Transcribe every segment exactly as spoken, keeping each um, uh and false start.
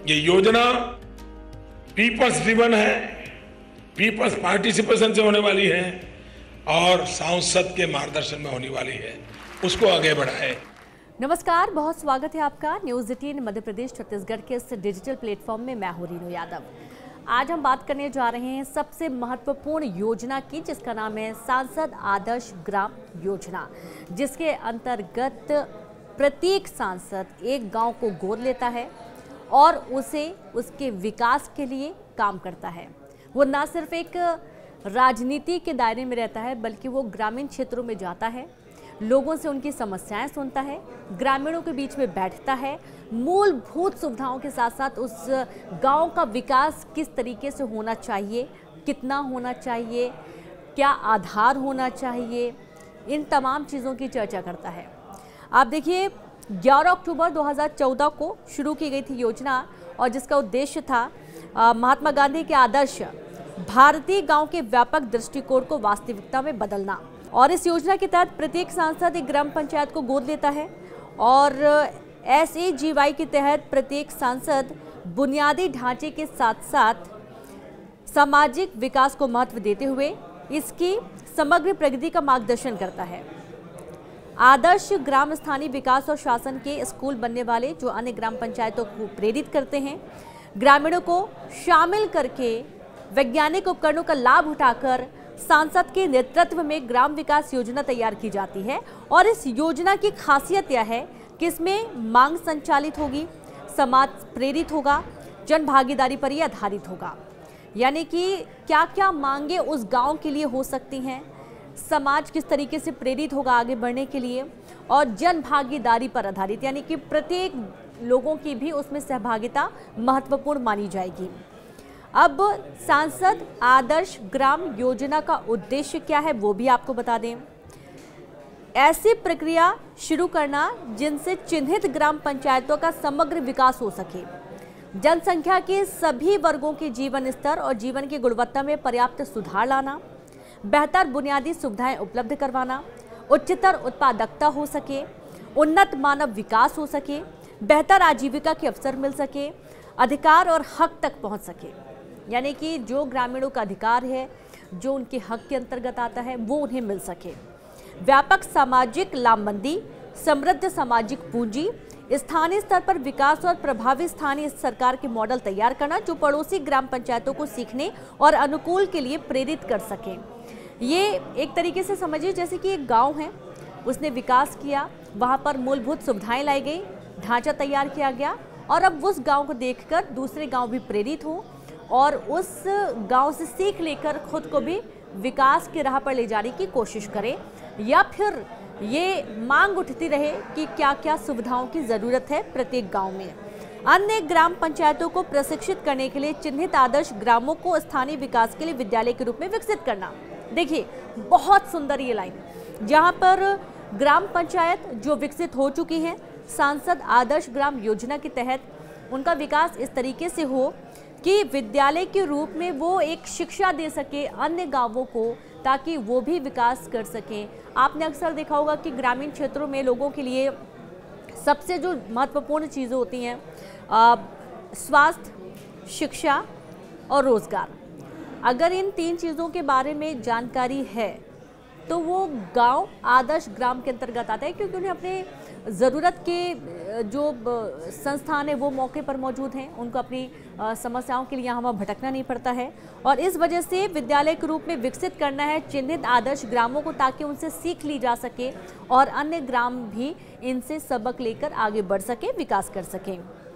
ये योजना peoples driven है, पीपल्स पार्टिसिपेशन से होने वाली है और सांसद के मार्गदर्शन में होने वाली है, उसको आगे बढ़ाए। नमस्कार, बहुत स्वागत है आपका न्यूज़ एटीन मध्य प्रदेश छत्तीसगढ़ के इस डिजिटल प्लेटफॉर्म में। मैं हूं रीनू यादव। आज हम बात करने जा रहे हैं सबसे महत्वपूर्ण योजना की, जिसका नाम है सांसद आदर्श ग्राम योजना, जिसके अंतर्गत प्रत्येक सांसद एक गांव को गोद लेता है और उसे उसके विकास के लिए काम करता है। वो न सिर्फ एक राजनीति के दायरे में रहता है, बल्कि वो ग्रामीण क्षेत्रों में जाता है, लोगों से उनकी समस्याएं सुनता है, ग्रामीणों के बीच में बैठता है, मूलभूत सुविधाओं के साथ साथ उस गांव का विकास किस तरीके से होना चाहिए, कितना होना चाहिए, क्या आधार होना चाहिए, इन तमाम चीज़ों की चर्चा करता है। आप देखिए, ग्यारह अक्टूबर दो हज़ार चौदह को शुरू की गई थी योजना, और जिसका उद्देश्य था महात्मा गांधी के आदर्श भारतीय गांव के व्यापक दृष्टिकोण को वास्तविकता में बदलना। और इस योजना के तहत प्रत्येक सांसद एक ग्राम पंचायत को गोद लेता है और एस ए जी वाई के तहत प्रत्येक सांसद बुनियादी ढांचे के साथ साथ सामाजिक विकास को महत्व देते हुए इसकी समग्र प्रगति का मार्गदर्शन करता है। आदर्श ग्राम स्थानीय विकास और शासन के स्कूल बनने वाले जो अन्य ग्राम पंचायतों को प्रेरित करते हैं, ग्रामीणों को शामिल करके वैज्ञानिक उपकरणों का लाभ उठाकर सांसद के नेतृत्व में ग्राम विकास योजना तैयार की जाती है। और इस योजना की खासियत यह है कि इसमें मांग संचालित होगी, समाज प्रेरित होगा, जन भागीदारी पर ही आधारित होगा। यानी कि क्या क्या मांगे उस गांव के लिए हो सकती हैं, समाज किस तरीके से प्रेरित होगा आगे बढ़ने के लिए, और जन भागीदारी पर आधारित, यानी कि प्रत्येक लोगों की भी उसमें सहभागिता महत्वपूर्ण मानी जाएगी। अब सांसद आदर्श ग्राम योजना का उद्देश्य क्या है वो भी आपको बता दें। ऐसी प्रक्रिया शुरू करना जिनसे चिन्हित ग्राम पंचायतों का समग्र विकास हो सके, जनसंख्या के सभी वर्गों के जीवन स्तर और जीवन की गुणवत्ता में पर्याप्त सुधार लाना, बेहतर बुनियादी सुविधाएं उपलब्ध करवाना, उच्चतर उत्पादकता हो सके, उन्नत मानव विकास हो सके, बेहतर आजीविका के अवसर मिल सके, अधिकार और हक तक पहुंच सके। यानी कि जो ग्रामीणों का अधिकार है, जो उनके हक के अंतर्गत आता है, वो उन्हें मिल सके। व्यापक सामाजिक लामबंदी, समृद्ध सामाजिक पूंजी, स्थानीय स्तर पर विकास और प्रभावी स्थानीय सरकार के मॉडल तैयार करना जो पड़ोसी ग्राम पंचायतों को सीखने और अनुकूल के लिए प्रेरित कर सकें। ये एक तरीके से समझिए जैसे कि एक गांव है, उसने विकास किया, वहाँ पर मूलभूत सुविधाएं लाई गई, ढांचा तैयार किया गया, और अब उस गांव को देखकर दूसरे गांव भी प्रेरित हो और उस गांव से सीख लेकर खुद को भी विकास की राह पर ले जाने की कोशिश करें। या फिर ये मांग उठती रहे कि क्या क्या सुविधाओं की ज़रूरत है प्रत्येक गांव में। अन्य ग्राम पंचायतों को प्रशिक्षित करने के लिए चिन्हित आदर्श ग्रामों को स्थानीय विकास के लिए विद्यालय के रूप में विकसित करना। देखिए, बहुत सुंदर ये लाइन, जहाँ पर ग्राम पंचायत जो विकसित हो चुकी हैं, सांसद आदर्श ग्राम योजना के तहत उनका विकास इस तरीके से हो कि विद्यालय के रूप में वो एक शिक्षा दे सके अन्य गांवों को, ताकि वो भी विकास कर सकें। आपने अक्सर देखा होगा कि ग्रामीण क्षेत्रों में लोगों के लिए सबसे जो महत्वपूर्ण चीज़ें होती हैं, स्वास्थ्य, शिक्षा और रोज़गार। अगर इन तीन चीज़ों के बारे में जानकारी है तो वो गांव आदर्श ग्राम के अंतर्गत आता है, क्योंकि उन्हें अपने ज़रूरत के जो संस्थान है वो मौके पर मौजूद हैं, उनको अपनी समस्याओं के लिए यहाँ वहाँ भटकना नहीं पड़ता है। और इस वजह से विद्यालय के रूप में विकसित करना है चिन्हित आदर्श ग्रामों को, ताकि उनसे सीख ली जा सके और अन्य ग्राम भी इनसे सबक लेकर आगे बढ़ सके, विकास कर सकें।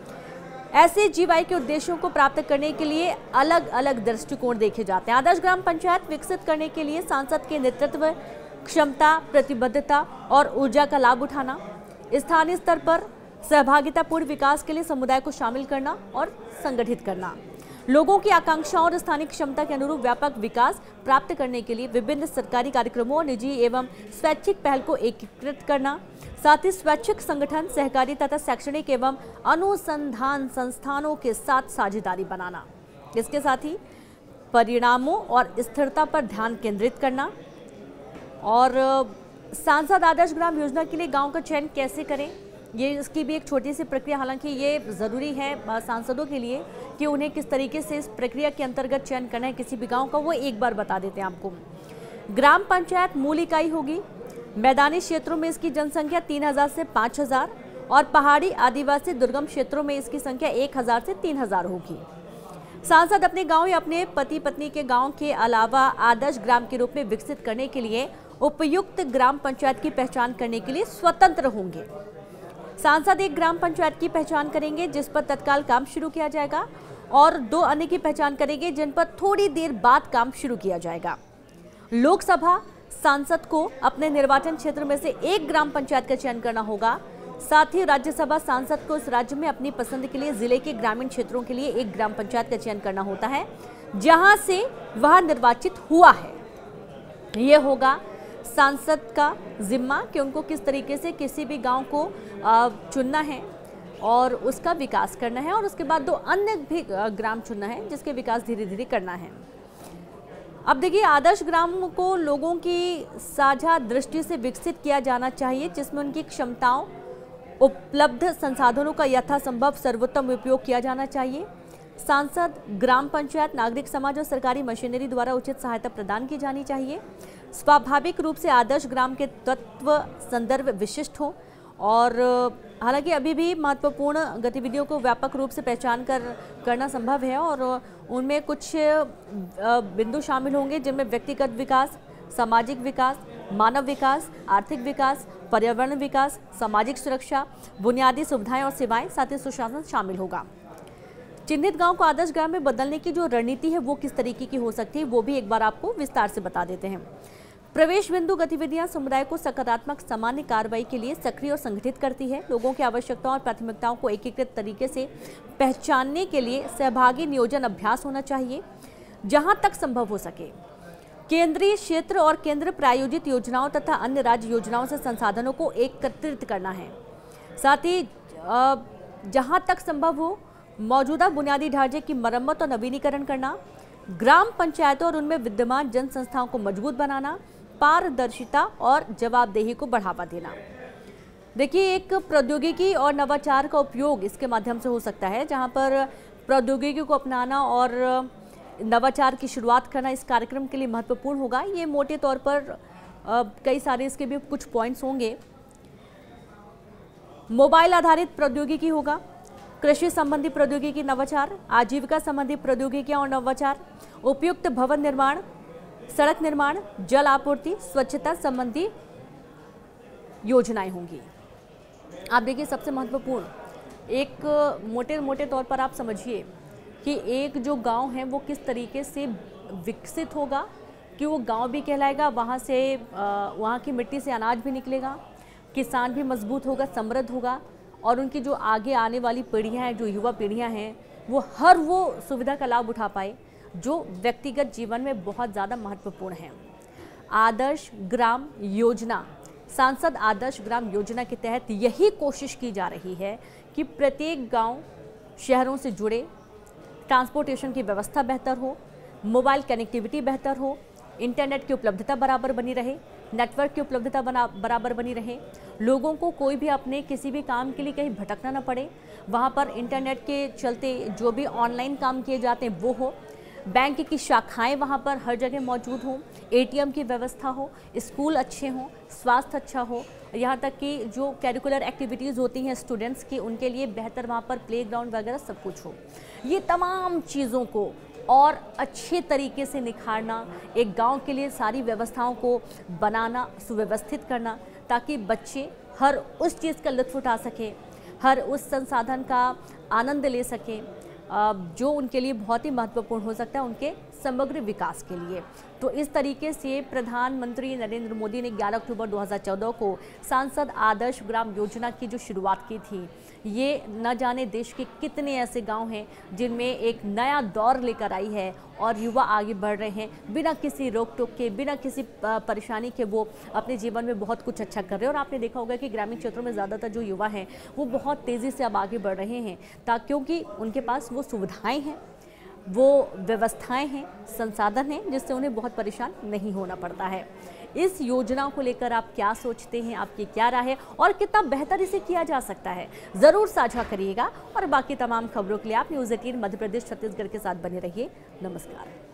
ऐसे जीवाई के उद्देश्यों को प्राप्त करने के लिए अलग अलग दृष्टिकोण देखे जाते हैं। आदर्श ग्राम पंचायत विकसित करने के लिए सांसद के नेतृत्व, क्षमता, प्रतिबद्धता और ऊर्जा का लाभ उठाना, स्थानीय स्तर पर सहभागितापूर्ण विकास के लिए समुदाय को शामिल करना और संगठित करना, लोगों की आकांक्षाओं और स्थानीय क्षमता के अनुरूप व्यापक विकास प्राप्त करने के लिए विभिन्न सरकारी कार्यक्रमों और निजी एवं स्वैच्छिक पहल को एकीकृत करना, साथ ही स्वैच्छिक संगठन, सहकारी तथा शैक्षणिक एवं अनुसंधान संस्थानों के साथ साझेदारी बनाना। इसके साथ ही परिणामों और स्थिरता पर ध्यान केंद्रित करना। और सांसद आदर्श ग्राम योजना के लिए गांव का चयन कैसे करें, ये इसकी भी एक छोटी सी प्रक्रिया, हालांकि ये ज़रूरी है सांसदों के लिए कि उन्हें किस तरीके से इस प्रक्रिया के अंतर्गत चयन करना है किसी भी गांव का, वो एक बार बता देते हैं आपको। ग्राम पंचायत मूल इकाई होगी। मैदानी क्षेत्रों में इसकी जनसंख्या तीन हज़ार से पाँच हज़ार और पहाड़ी आदिवासी दुर्गम क्षेत्रों में इसकी संख्या एक हज़ार से तीन हज़ार होगी। सांसद अपने गांव या अपने पति पत्नी के गांव के अलावा आदर्श ग्राम के रूप में विकसित करने के लिए उपयुक्त ग्राम पंचायत की पहचान करने के लिए स्वतंत्र होंगे। सांसद एक ग्राम पंचायत की पहचान करेंगे जिस पर तत्काल काम शुरू किया जाएगा और दो अन्य की पहचान करेंगे जिन पर थोड़ी देर बाद काम शुरू किया जाएगा। लोकसभा सांसद को अपने निर्वाचन क्षेत्र में से एक ग्राम पंचायत का चयन करना होगा। साथ ही राज्यसभा सांसद को इस राज्य में अपनी पसंद के लिए जिले के ग्रामीण क्षेत्रों के लिए एक ग्राम पंचायत का चयन करना होता है जहां से वह निर्वाचित हुआ है। यह होगा सांसद का जिम्मा कि उनको किस तरीके से किसी भी गांव को चुनना है और उसका विकास करना है और उसके बाद दो अन्य भी ग्राम चुनना है जिसके विकास धीरे धीरे करना है। अब देखिए, आदर्श ग्राम को लोगों की साझा दृष्टि से विकसित किया जाना चाहिए जिसमें उनकी क्षमताओं, उपलब्ध संसाधनों का यथासंभव सर्वोत्तम उपयोग किया जाना चाहिए। सांसद, ग्राम पंचायत, नागरिक समाज और सरकारी मशीनरी द्वारा उचित सहायता प्रदान की जानी चाहिए। स्वाभाविक रूप से आदर्श ग्राम के तत्व संदर्भ विशिष्ट हो और हालांकि अभी भी महत्वपूर्ण गतिविधियों को व्यापक रूप से पहचान कर करना संभव है और उनमें कुछ बिंदु शामिल होंगे जिनमें व्यक्तिगत विकास, सामाजिक विकास, मानव विकास, आर्थिक विकास, पर्यावरण विकास, सामाजिक सुरक्षा, बुनियादी सुविधाएं और सेवाएं, साथ ही सुशासन शामिल होगा। चिन्हित गांव को आदर्श ग्राम में बदलने की जो रणनीति है वो किस तरीके की हो सकती है वो भी एक बार आपको विस्तार से बता देते हैं। प्रवेश बिंदु गतिविधियां समुदाय को सकारात्मक सामान्य कार्रवाई के लिए सक्रिय और संगठित करती है। लोगों की आवश्यकताओं और प्राथमिकताओं को एकीकृत तरीके से पहचानने के लिए सहभागी नियोजन अभ्यास होना चाहिए जहां तक संभव हो सके। केंद्रीय क्षेत्र और केंद्र प्रायोजित योजनाओं तथा अन्य राज्य योजनाओं से संसाधनों को एकत्रित करना है। साथ ही जहां तक संभव हो मौजूदा बुनियादी ढांचे की मरम्मत और नवीनीकरण करना, ग्राम पंचायतों और उनमें विद्यमान जन संस्थाओं को मजबूत बनाना, पारदर्शिता और जवाबदेही को बढ़ावा देना। देखिए, एक प्रौद्योगिकी और नवाचार का उपयोग इसके माध्यम से हो सकता है जहां पर प्रौद्योगिकी को अपनाना और नवाचार की शुरुआत करना इस कार्यक्रम के लिए महत्वपूर्ण होगा। ये मोटे तौर पर आ, कई सारे इसके भी कुछ पॉइंट्स होंगे। मोबाइल आधारित प्रौद्योगिकी होगा, कृषि संबंधी प्रौद्योगिकी नवाचार, आजीविका संबंधी प्रौद्योगिकियां और नवाचार, उपयुक्त भवन निर्माण, सड़क निर्माण, जल आपूर्ति, स्वच्छता संबंधी योजनाएं होंगी। आप देखिए, सबसे महत्वपूर्ण एक मोटे मोटे तौर पर आप समझिए कि एक जो गांव है वो किस तरीके से विकसित होगा कि वो गांव भी कहलाएगा, वहाँ से वहाँ की मिट्टी से अनाज भी निकलेगा, किसान भी मजबूत होगा, समृद्ध होगा और उनकी जो आगे आने वाली पीढ़ियाँ हैं, जो युवा पीढ़ियाँ हैं, वो हर वो सुविधा का लाभ उठा पाए जो व्यक्तिगत जीवन में बहुत ज़्यादा महत्वपूर्ण है। आदर्श ग्राम योजना, सांसद आदर्श ग्राम योजना के तहत यही कोशिश की जा रही है कि प्रत्येक गांव शहरों से जुड़े, ट्रांसपोर्टेशन की व्यवस्था बेहतर हो, मोबाइल कनेक्टिविटी बेहतर हो, इंटरनेट की उपलब्धता बराबर बनी रहे, नेटवर्क की उपलब्धता बना बराबर बनी रहे, लोगों को कोई भी अपने किसी भी काम के लिए कहीं भटकना ना पड़े, वहाँ पर इंटरनेट के चलते जो भी ऑनलाइन काम किए जाते हैं वो हो, बैंक की शाखाएं वहाँ पर हर जगह मौजूद हों, एटीएम की व्यवस्था हो, स्कूल अच्छे हों, स्वास्थ्य अच्छा हो, यहाँ तक कि जो कैरिकुलर एक्टिविटीज़ होती हैं स्टूडेंट्स की उनके लिए बेहतर वहाँ पर प्लेग्राउंड वगैरह सब कुछ हो। ये तमाम चीज़ों को और अच्छे तरीके से निखारना, एक गांव के लिए सारी व्यवस्थाओं को बनाना, सुव्यवस्थित करना ताकि बच्चे हर उस चीज़ का लुत्फ़ उठा सकें, हर उस संसाधन का आनंद ले सकें जो उनके लिए बहुत ही महत्वपूर्ण हो सकता है उनके समग्र विकास के लिए। तो इस तरीके से प्रधानमंत्री नरेंद्र मोदी ने ग्यारह अक्टूबर दो हज़ार चौदह को सांसद आदर्श ग्राम योजना की जो शुरुआत की थी, ये न जाने देश के कितने ऐसे गांव हैं जिनमें एक नया दौर लेकर आई है और युवा आगे बढ़ रहे हैं बिना किसी रोक टोक के, बिना किसी परेशानी के वो अपने जीवन में बहुत कुछ अच्छा कर रहे हैं। और आपने देखा होगा कि ग्रामीण क्षेत्रों में ज़्यादातर जो युवा हैं वो बहुत तेज़ी से अब आगे बढ़ रहे हैं ताकि क्योंकि उनके पास वो सुविधाएँ हैं, वो व्यवस्थाएं हैं, संसाधन हैं जिससे उन्हें बहुत परेशान नहीं होना पड़ता है। इस योजना को लेकर आप क्या सोचते हैं, आपकी क्या राय है और कितना बेहतर इसे किया जा सकता है, ज़रूर साझा करिएगा। और बाकी तमाम खबरों के लिए आप न्यूज़ अठारह मध्य प्रदेश छत्तीसगढ़ के साथ बने रहिए। नमस्कार।